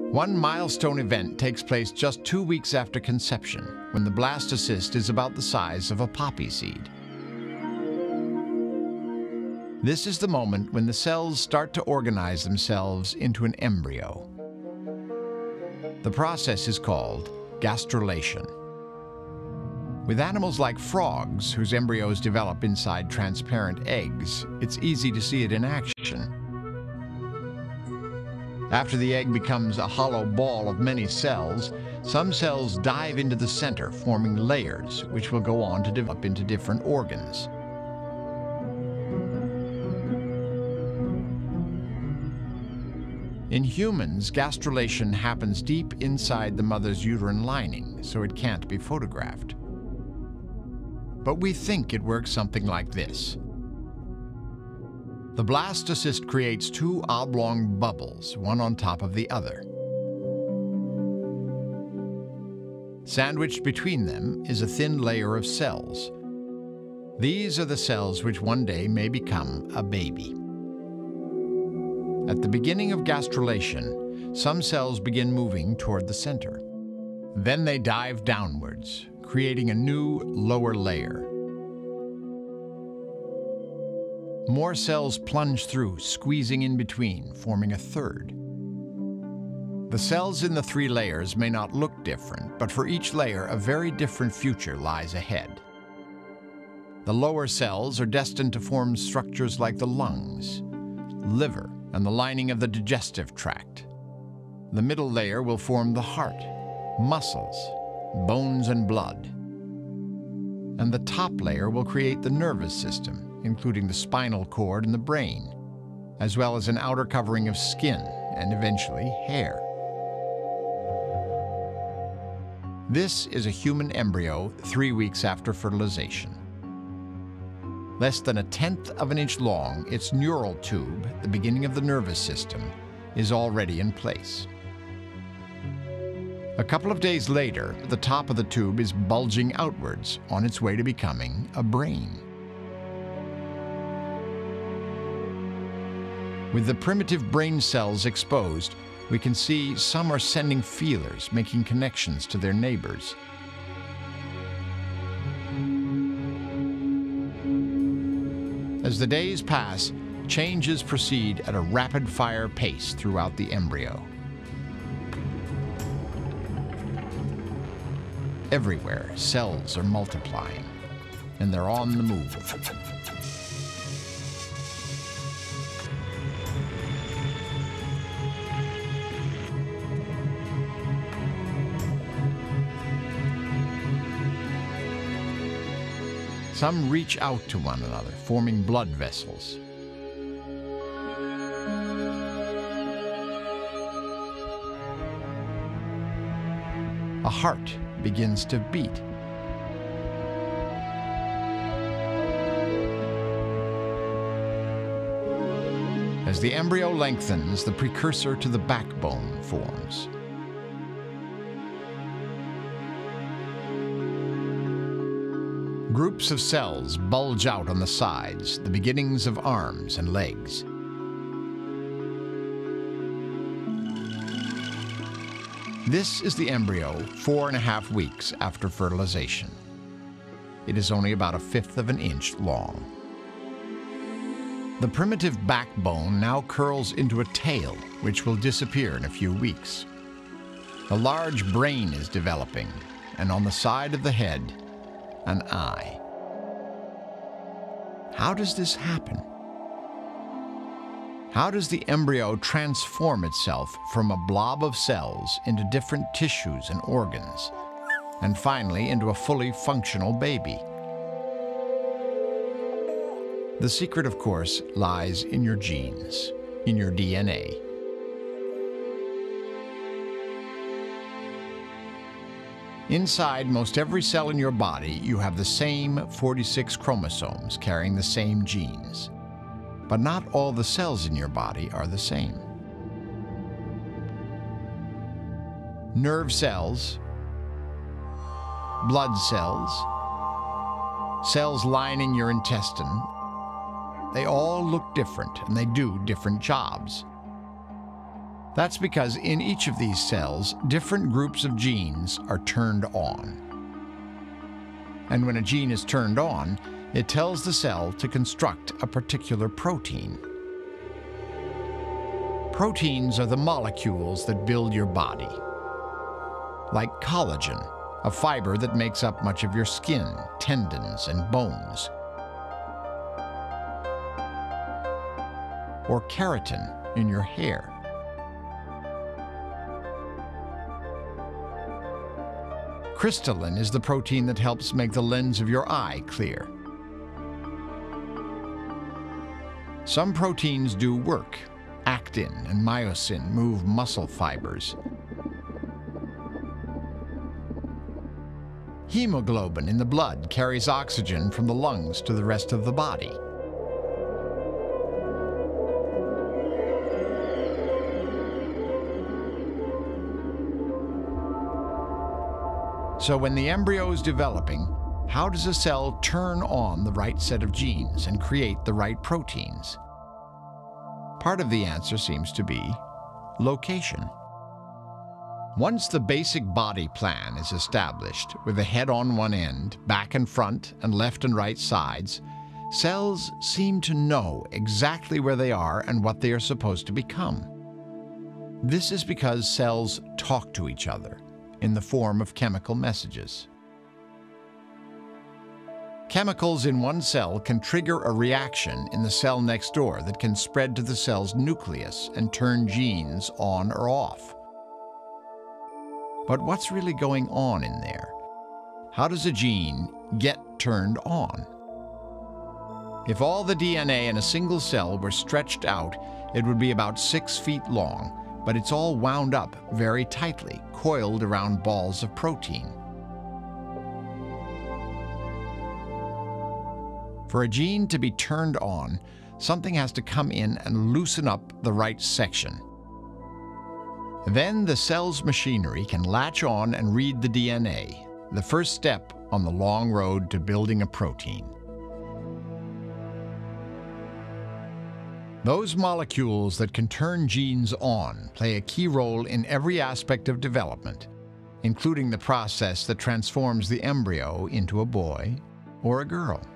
One milestone event takes place just 2 weeks after conception, when the blastocyst is about the size of a poppy seed. This is the moment when the cells start to organize themselves into an embryo. The process is called gastrulation. With animals like frogs, whose embryos develop inside transparent eggs, it's easy to see it in action. After the egg becomes a hollow ball of many cells, some cells dive into the center, forming layers, which will go on to develop into different organs. In humans, gastrulation happens deep inside the mother's uterine lining, so it can't be photographed. But we think it works something like this. The blastocyst creates two oblong bubbles, one on top of the other. Sandwiched between them is a thin layer of cells. These are the cells which one day may become a baby. At the beginning of gastrulation, some cells begin moving toward the center. Then they dive downwards, creating a new lower layer. More cells plunge through, squeezing in between, forming a third. The cells in the three layers may not look different, but for each layer, a very different future lies ahead. The lower cells are destined to form structures like the lungs, liver, and the lining of the digestive tract. The middle layer will form the heart, muscles, bones, and blood. And the top layer will create the nervous system, including the spinal cord and the brain, as well as an outer covering of skin and eventually hair. This is a human embryo 3 weeks after fertilization. Less than 1/10 of an inch long, its neural tube, the beginning of the nervous system, is already in place. A couple of days later, the top of the tube is bulging outwards on its way to becoming a brain. With the primitive brain cells exposed, we can see some are sending feelers, making connections to their neighbors. As the days pass, changes proceed at a rapid-fire pace throughout the embryo. Everywhere, cells are multiplying, and they're on the move. Some reach out to one another, forming blood vessels. A heart begins to beat. As the embryo lengthens, the precursor to the backbone forms. Groups of cells bulge out on the sides, the beginnings of arms and legs. This is the embryo 4.5 weeks after fertilization. It is only about 1/5 of an inch long. The primitive backbone now curls into a tail, which will disappear in a few weeks. A large brain is developing, and on the side of the head, an eye. How does this happen? How does the embryo transform itself from a blob of cells into different tissues and organs, and finally into a fully functional baby? The secret, of course, lies in your genes, in your DNA. Inside most every cell in your body, you have the same 46 chromosomes carrying the same genes. But not all the cells in your body are the same. Nerve cells, blood cells, cells lining your intestine, they all look different and they do different jobs. That's because in each of these cells, different groups of genes are turned on. And when a gene is turned on, it tells the cell to construct a particular protein. Proteins are the molecules that build your body. Like collagen, a fiber that makes up much of your skin, tendons, and bones. Or keratin in your hair. Crystalline is the protein that helps make the lens of your eye clear. Some proteins do work. Actin and myosin move muscle fibers. Hemoglobin in the blood carries oxygen from the lungs to the rest of the body. So when the embryo is developing, how does a cell turn on the right set of genes and create the right proteins? Part of the answer seems to be location. Once the basic body plan is established, with the head on one end, back and front, and left and right sides, cells seem to know exactly where they are and what they are supposed to become. This is because cells talk to each other in the form of chemical messages. Chemicals in one cell can trigger a reaction in the cell next door that can spread to the cell's nucleus and turn genes on or off. But what's really going on in there? How does a gene get turned on? If all the DNA in a single cell were stretched out, it would be about 6 feet long, but it's all wound up very tightly, coiled around balls of protein. For a gene to be turned on, something has to come in and loosen up the right section. Then the cell's machinery can latch on and read the DNA, the first step on the long road to building a protein. Those molecules that can turn genes on play a key role in every aspect of development, including the process that transforms the embryo into a boy or a girl.